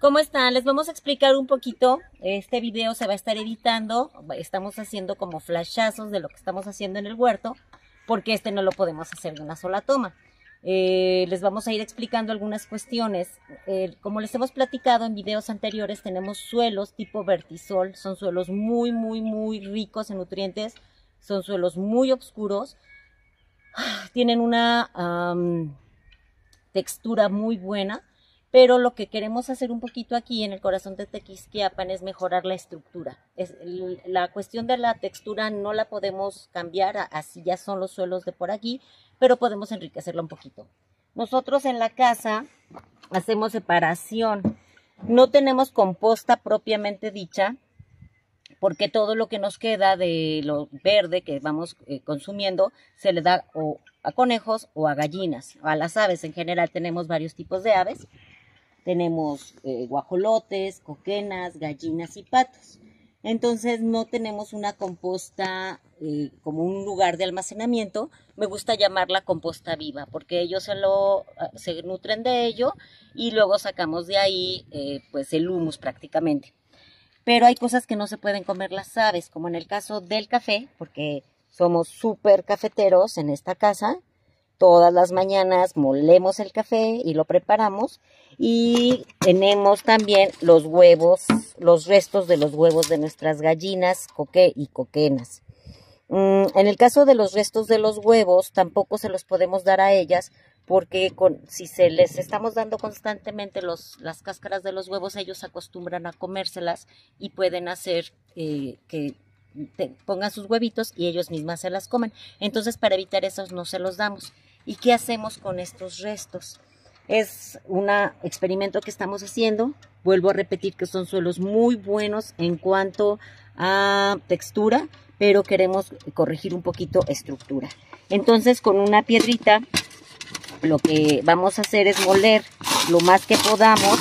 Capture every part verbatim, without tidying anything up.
¿Cómo están? Les vamos a explicar un poquito. Este video se va a estar editando. Estamos haciendo como flashazos de lo que estamos haciendo en el huerto, porque este no lo podemos hacer de una sola toma. Eh, les vamos a ir explicando algunas cuestiones. Eh, como les hemos platicado en videos anteriores, tenemos suelos tipo vertisol. Son suelos muy, muy, muy ricos en nutrientes. Son suelos muy oscuros. Tienen una um, textura muy buena. Pero lo que queremos hacer un poquito aquí en el corazón de Tequisquiapan es mejorar la estructura. Es, la cuestión de la textura no la podemos cambiar, así ya son los suelos de por aquí, pero podemos enriquecerla un poquito. Nosotros en la casa hacemos separación. No tenemos composta propiamente dicha, porque todo lo que nos queda de lo verde que vamos eh, consumiendo se le da o a conejos o a gallinas, o a las aves. En general tenemos varios tipos de aves. Tenemos eh, guajolotes, coquenas, gallinas y patos. Entonces no tenemos una composta eh, como un lugar de almacenamiento. Me gusta llamarla composta viva porque ellos se, lo, se nutren de ello y luego sacamos de ahí eh, pues el humus prácticamente. Pero hay cosas que no se pueden comer las aves, como en el caso del café, porque somos súper cafeteros en esta casa. Todas las mañanas molemos el café y lo preparamos. Y tenemos también los huevos, los restos de los huevos de nuestras gallinas coque y coquenas. Mm, en el caso de los restos de los huevos, tampoco se los podemos dar a ellas, porque con, si se les estamos dando constantemente los, las cáscaras de los huevos, ellos se acostumbran a comérselas y pueden hacer eh, que te pongan sus huevitos y ellos mismas se las comen. Entonces, para evitar eso no se los damos. ¿Y qué hacemos con estos restos? Es un experimento que estamos haciendo. Vuelvo a repetir que son suelos muy buenos en cuanto a textura, pero queremos corregir un poquito estructura. Entonces, con una piedrita, lo que vamos a hacer es moler lo más que podamos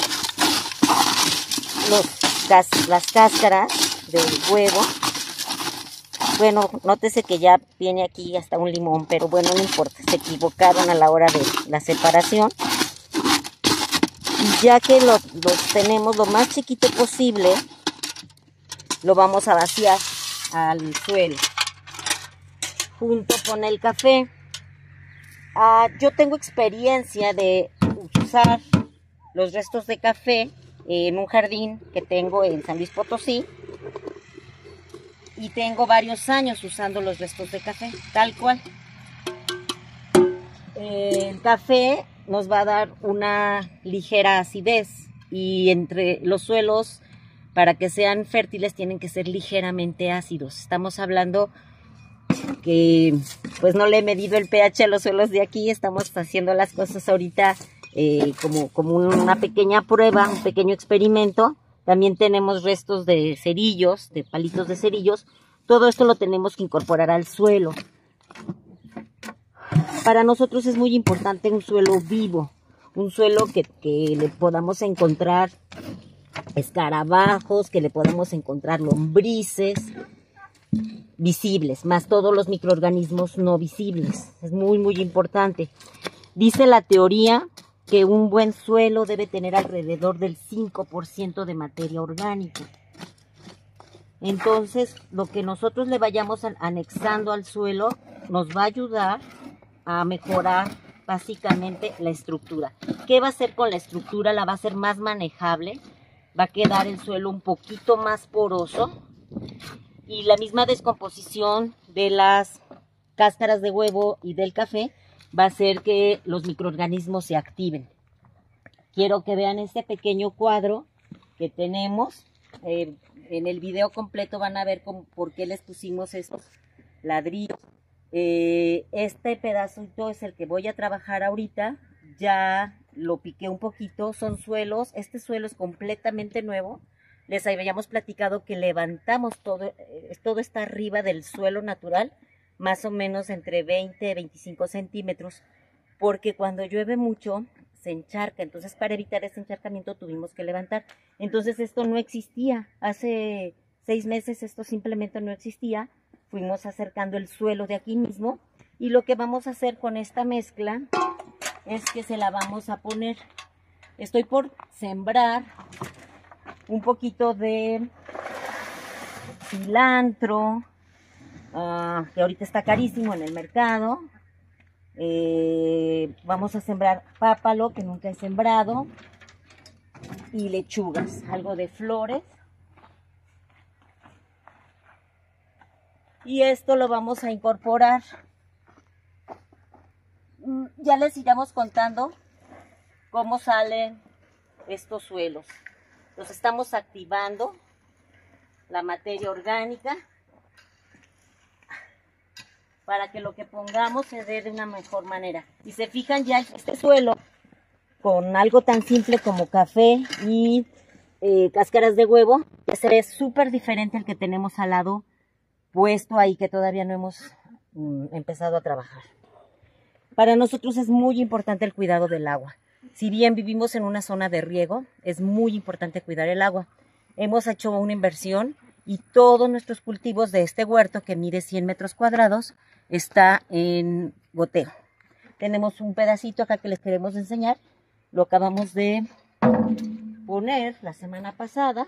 los, las cáscaras del huevo. Bueno, nótese que ya viene aquí hasta un limón, pero bueno, no importa, se equivocaron a la hora de la separación. Y ya que los lo tenemos lo más chiquito posible, lo vamos a vaciar al suelo, junto con el café. Ah, yo tengo experiencia de usar los restos de café en un jardín que tengo en San Luis Potosí. Y tengo varios años usando los restos de café, tal cual. El café nos va a dar una ligera acidez y entre los suelos, para que sean fértiles, tienen que ser ligeramente ácidos. Estamos hablando que pues no le he medido el pH a los suelos de aquí, estamos haciendo las cosas ahorita eh, como, como una pequeña prueba, un pequeño experimento. También tenemos restos de cerillos, de palitos de cerillos. Todo esto lo tenemos que incorporar al suelo. Para nosotros es muy importante un suelo vivo, un suelo que, que le podamos encontrar escarabajos, que le podamos encontrar lombrices visibles, más todos los microorganismos no visibles. Es muy, muy importante. Dice la teoría que un buen suelo debe tener alrededor del cinco por ciento de materia orgánica. Entonces, lo que nosotros le vayamos anexando al suelo nos va a ayudar a mejorar básicamente la estructura. ¿Qué va a hacer con la estructura? La va a hacer más manejable, va a quedar el suelo un poquito más poroso y la misma descomposición de las cáscaras de huevo y del café va a hacer que los microorganismos se activen. Quiero que vean este pequeño cuadro que tenemos. Eh, en el video completo van a ver cómo, por qué les pusimos estos ladrillos. Eh, este pedacito es el que voy a trabajar ahorita. Ya lo piqué un poquito. Son suelos. Este suelo es completamente nuevo. Les habíamos platicado que levantamos todo. Eh, todo está arriba del suelo natural, más o menos entre veinte y veinticinco centímetros, porque cuando llueve mucho se encharca. Entonces, para evitar ese encharcamiento tuvimos que levantar. Entonces, esto no existía. Hace seis meses esto simplemente no existía. Fuimos acercando el suelo de aquí mismo y lo que vamos a hacer con esta mezcla es que se la vamos a poner estoy por sembrar un poquito de cilantro, uh, que ahorita está carísimo en el mercado. Eh, vamos a sembrar pápalo, que nunca he sembrado, y lechugas, algo de flores. Y esto lo vamos a incorporar. Ya les iremos contando cómo salen estos suelos. Los estamos activando la materia orgánica para que lo que pongamos se dé de una mejor manera. Y se fijan ya este suelo con algo tan simple como café y eh, cáscaras de huevo, ya se ve súper diferente al que tenemos al lado puesto ahí, que todavía no hemos mm, empezado a trabajar. Para nosotros es muy importante el cuidado del agua. Si bien vivimos en una zona de riego, es muy importante cuidar el agua. Hemos hecho una inversión y todos nuestros cultivos de este huerto, que mide cien metros cuadrados, está en goteo. Tenemos un pedacito acá que les queremos enseñar. Lo acabamos de poner la semana pasada.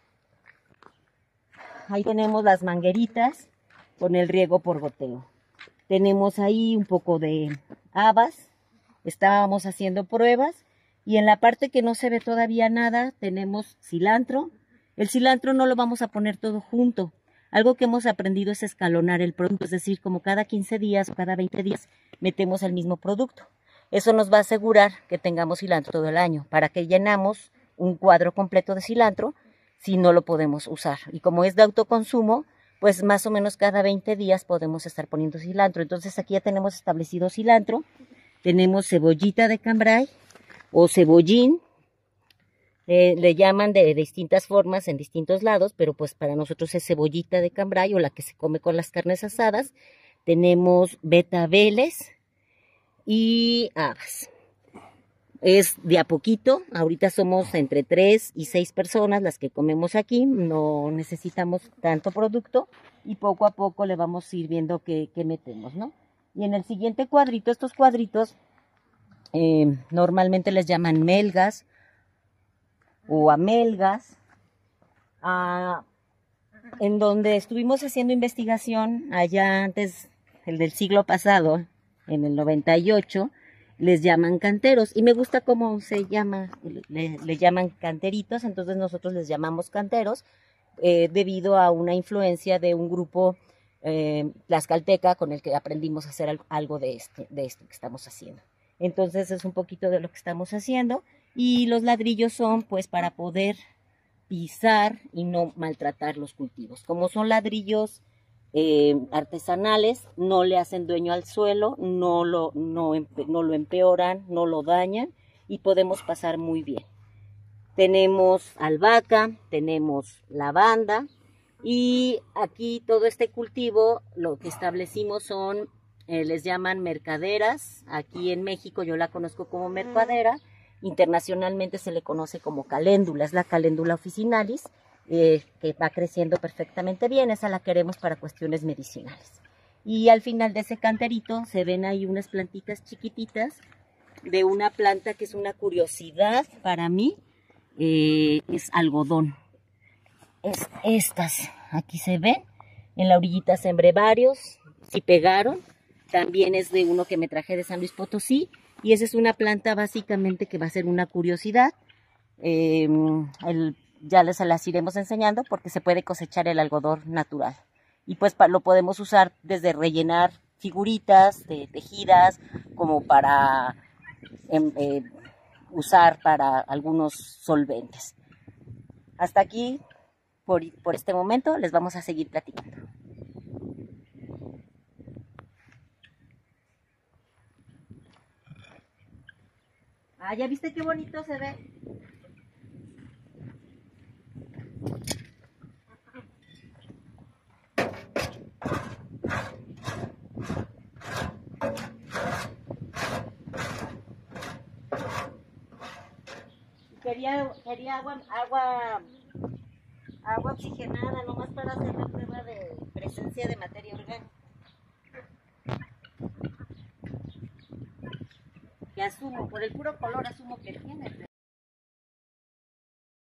Ahí tenemos las mangueritas con el riego por goteo. Tenemos ahí un poco de habas. Estábamos haciendo pruebas. Y en la parte que no se ve todavía nada, tenemos cilantro. El cilantro no lo vamos a poner todo junto. Algo que hemos aprendido es escalonar el producto. Es decir, como cada quince días o cada veinte días metemos el mismo producto. Eso nos va a asegurar que tengamos cilantro todo el año. ¿Para que llenamos un cuadro completo de cilantro si no lo podemos usar? Y como es de autoconsumo, pues más o menos cada veinte días podemos estar poniendo cilantro. Entonces aquí ya tenemos establecido cilantro. Tenemos cebollita de cambray o cebollín. Eh, le llaman de, de distintas formas en distintos lados, pero pues para nosotros es cebollita de cambray o la que se come con las carnes asadas. Tenemos betabeles y habas. Es de a poquito. Ahorita somos entre tres y seis personas las que comemos aquí. No necesitamos tanto producto y poco a poco le vamos a ir viendo qué, qué metemos, ¿no? Y en el siguiente cuadrito, estos cuadritos eh, normalmente les llaman melgas o amelgas, ah, en donde estuvimos haciendo investigación allá antes, el del siglo pasado, en el noventa y ocho, les llaman canteros, y me gusta cómo se llama, le, le llaman canteritos, entonces nosotros les llamamos canteros, eh, debido a una influencia de un grupo eh, tlaxcalteca con el que aprendimos a hacer algo de, este, de esto que estamos haciendo. Entonces es un poquito de lo que estamos haciendo, y los ladrillos son pues para poder pisar y no maltratar los cultivos. Como son ladrillos eh, artesanales, no le hacen dueño al suelo, no lo, no, no lo empeoran, no lo dañan y podemos pasar muy bien. Tenemos albahaca, tenemos lavanda y aquí todo este cultivo lo que establecimos son, eh, les llaman mercaderas. Aquí en México yo la conozco como mercadera. Internacionalmente se le conoce como caléndula, es la caléndula officinalis, eh, que va creciendo perfectamente bien. Esa la queremos para cuestiones medicinales. Y al final de ese canterito se ven ahí unas plantitas chiquititas de una planta que es una curiosidad para mí, eh, es algodón. Es estas, aquí se ven, en la orillita sembré varios, sí pegaron, también es de uno que me traje de San Luis Potosí. Y esa es una planta básicamente que va a ser una curiosidad. Eh, el, ya les las iremos enseñando porque se puede cosechar el algodón natural. Y pues pa, lo podemos usar desde rellenar figuritas de tejidas como para eh, eh, usar para algunos solventes. Hasta aquí por, por este momento les vamos a seguir platicando. Ah, ¿ya viste qué bonito se ve? Quería, quería agua, agua, agua oxigenada, nomás para hacer la prueba de presencia de materia orgánica. Que asumo, por el puro color asumo que tiene.